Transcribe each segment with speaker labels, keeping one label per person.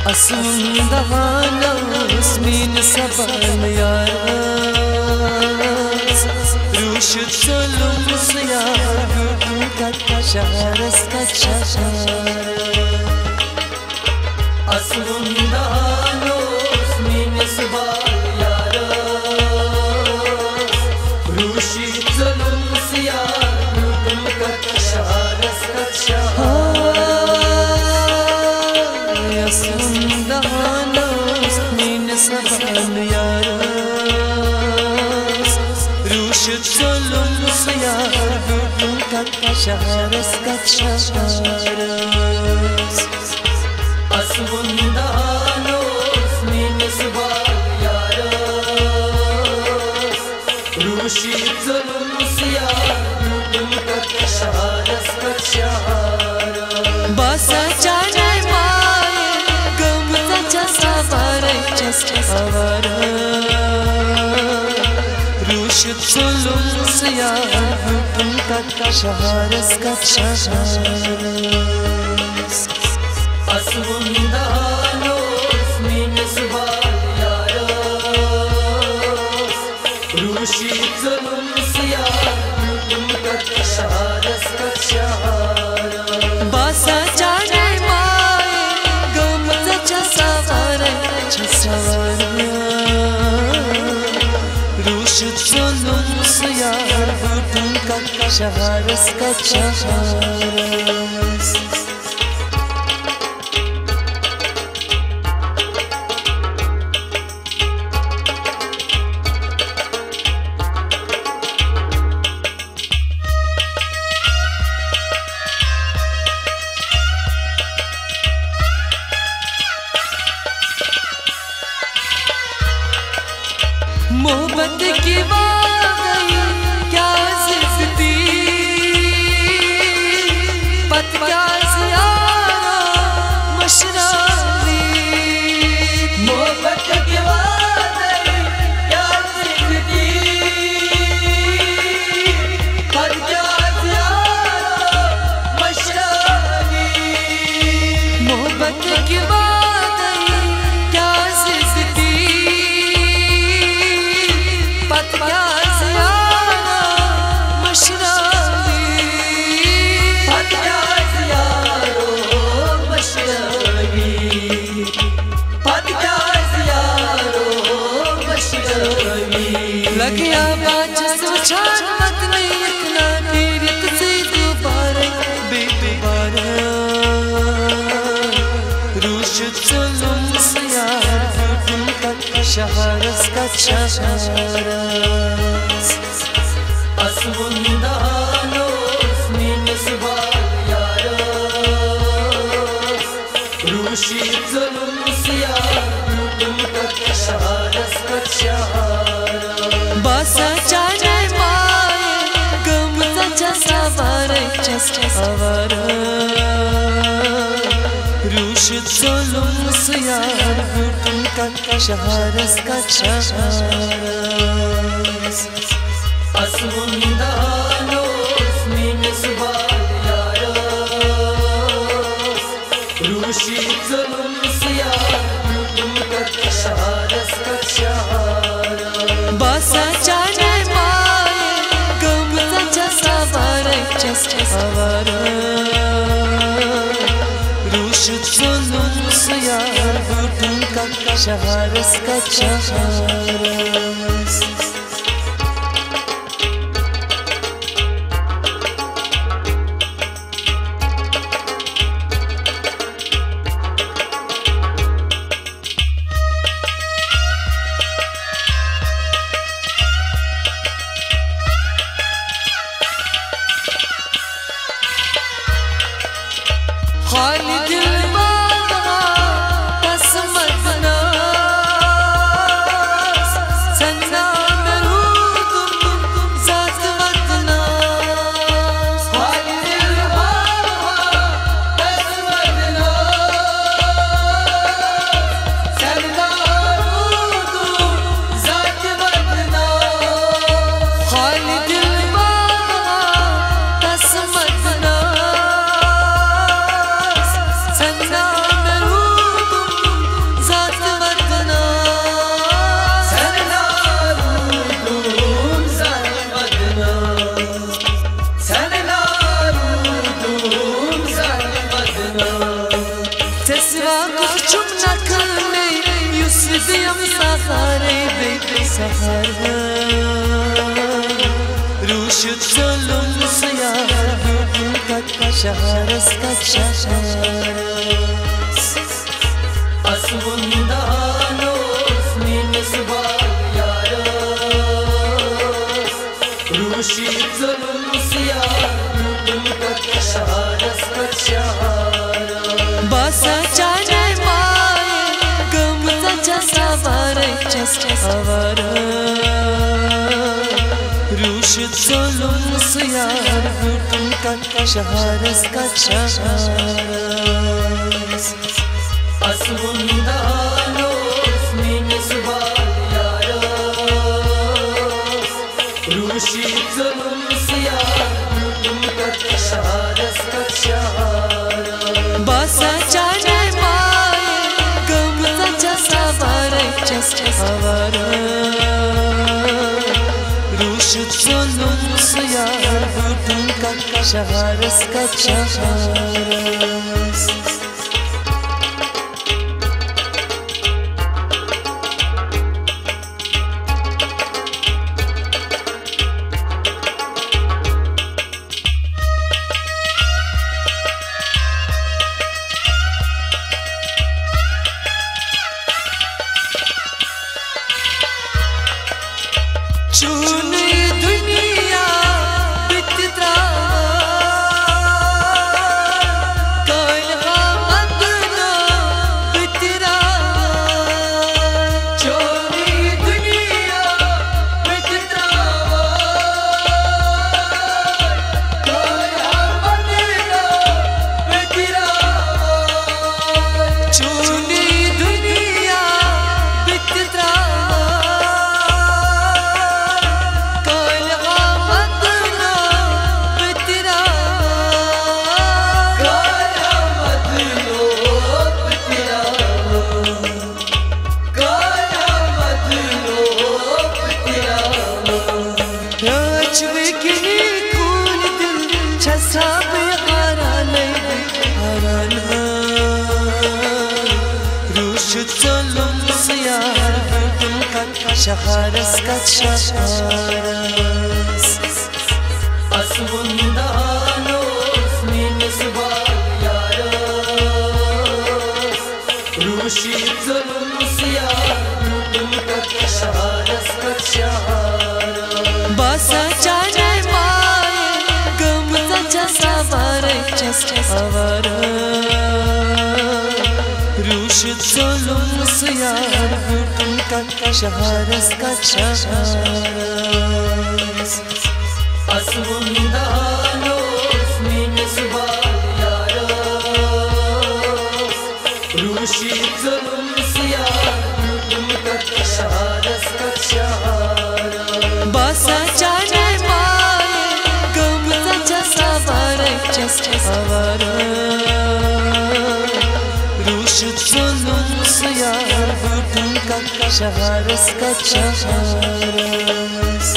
Speaker 1: Asmundavanos min saban yaras Ruşut solumuz yar Gürgün kaçarız Asmundavanos min saban yaras Ruşut solumuz yar Gürgün kaçarız Asmundavanos min saban yaras Ruşut solumuz yar Gürgün kaçarız Asmundavanos min saban yaras Ruşut solumuz yar Gürgün kaçarız Basa çare maye Gımza çasavare çasavare Ruşut solumuz yar Gürgün kaçarız Asmundavanos min saban yaras Ruşut solumuz yar Gürgün kaçarız Basa çare maye Gımza çasavare çasavare Ruşut solumuz yar Gürgün kaçarız मोहब्बत की वाकई क्या जिद्दी पत क्या ज़ियारा मशरानी मोहब्बत की वाकई क्या जिद्दी पत क्या ज़ियारा मशरानी मोहब्बत की वाकई क्या जिद्दी पत क्या ज़ियारा मशरानी पत क्या ज़ियारो मशरानी पत क्या ज़ियारो मशरानी लगिया बाज सोचान मत नहीं इतना तेरी किसी दोबारा बेदोबारा रूशत जुल्म से यार Gürgün kaçarız Asmundavanos min saban yaras Ruşut solumuz yar Gürgün kaçarız Basa çare maye Gımza çasavare çasavare Ruşut solumuz yar Gürgün kaçarız Asmundavanos min saban yaras Ruşut solumuz yar Gürgün kaçarız Basa çare maye Gımza çasavare çasavare Ruşut solumuz yar Gürgün kaçarız हाली दिल मांगा कसमत ना सन्ना में रूदुम ज़ात वतना हाली दिल मांगा कसमत ना सन्ना रूदुम ज़ात वतना हाली दिल मांगा कसमत ना
Speaker 2: sahara Ruşut zulüm siyar Bülbül şaharas şaharas
Speaker 1: Asmundan osmin subal yaras Ruşut zulüm siyar Bülbül şaharas şaharas
Speaker 2: Basa cane maye Gımza savare savara Ruşut zulüm siyar Bülbül şaharas şaharas
Speaker 1: Asmundan osmin subal yaras Ruşit zulüm siyar Bülbül şaharas şaharas
Speaker 2: Basa cane maye Gımza savare savara Ruşut zulüm siyar Bülbül şaharas şaharas चुनी दुनिया बितरा कोई हमदना बितरा
Speaker 1: चोरी दुनिया बितरा कोई हमदना बितरा
Speaker 2: चुनी दुनिया Bitra Ruşut zulüm siyar Bülbül şaharas şaharas
Speaker 1: Asmundan osmin subal yaras Ruşit zulüm siyar Bülbül şaharas şaharas
Speaker 2: Basa cane maye Gımza savare savara Ruşut zulüm siyar Bülbül şaharas şaharas
Speaker 1: Asmundan osmin subal yaras Ruşit zulüm siyar Bülbül şaharas şaharas
Speaker 2: Basa cane maye Gımza savare savara Ruşut zulüm siyar Bülbül şaharas şaharas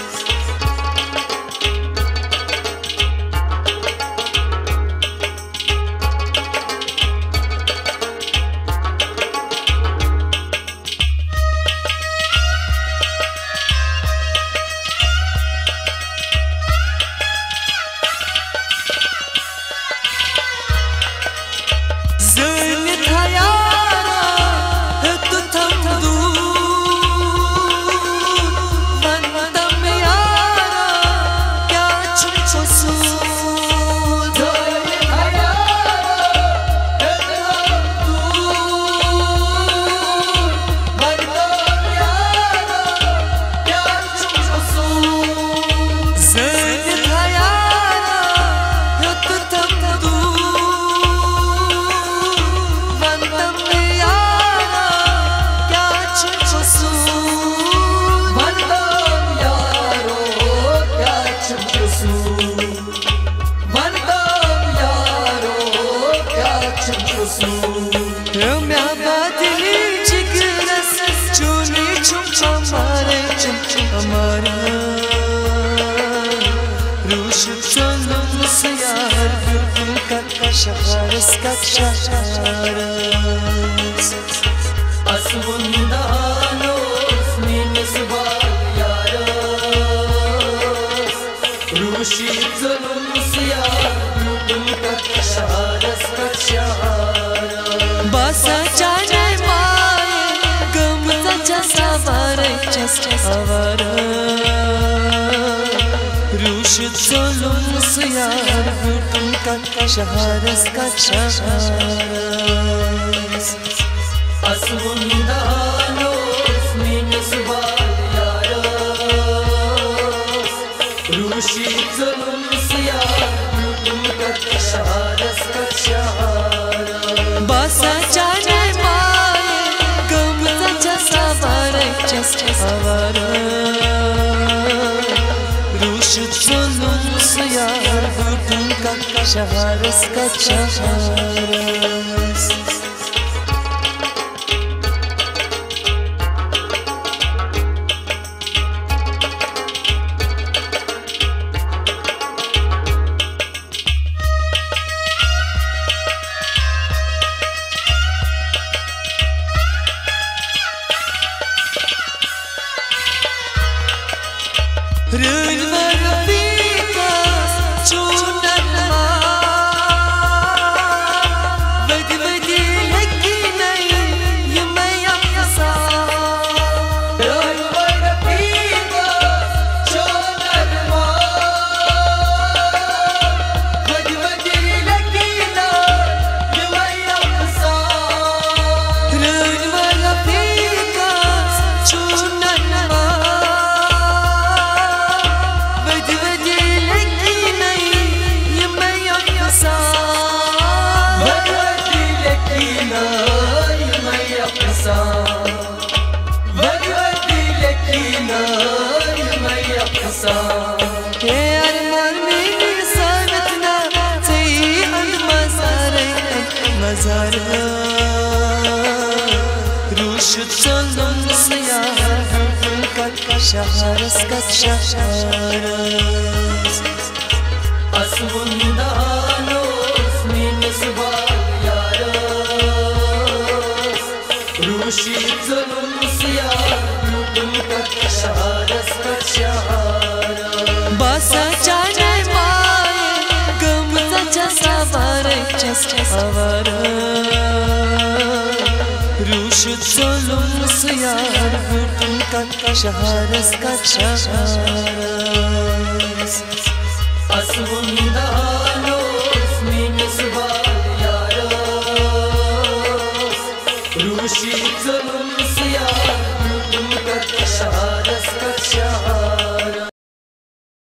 Speaker 2: şaharas şaharas
Speaker 1: Asmundan osmin Rushi zulum siya Dum kakşaras kakşara
Speaker 2: Basa chane maaye Gamza chasa vare chas avara Rushi zulum siya Dum kakşaras kakşara
Speaker 1: Asmunda nos minis var yaras Rushi zulum siya Dum kakşaras kakşara
Speaker 2: Basa chane maaye Gamza chasa vare chas avara Rushi zulum siya Dum kakşaras kakşara Rushi zulum siya Dum kakşaras kakşaras
Speaker 1: Asmunda nos minis var yaras Rushi zulum siya Dum kakşaras kakşara
Speaker 2: Basa chane maaye Gamza chasa vare chas avara Rushi zulum siya Dum kakşaras kakşaras
Speaker 1: Asmunda nos minis var yaras Rushi zulum siya Dum kakşaras kakşara